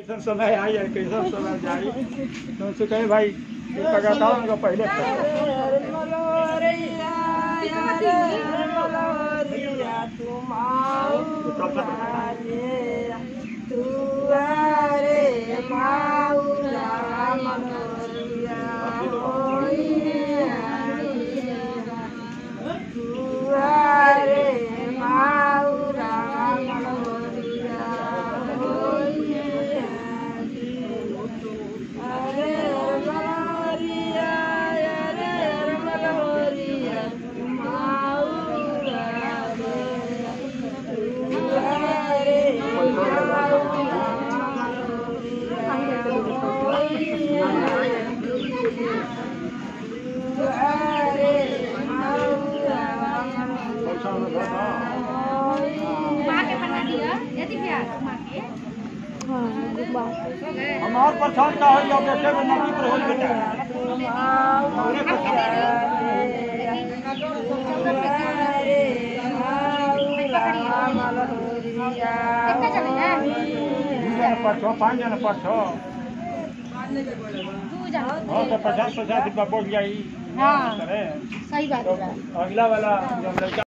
कैसा समय आई है कैसा समय जाई तो उनसे कहे भाई लगाता हूँ उनका पहले हम और परेशान का हो या बेटे में नदी पर हो बेटा परसों 5 जन परसों हाँ तो 50 रुपया बढ़ जाई। हाँ सही बात है। अगला वाला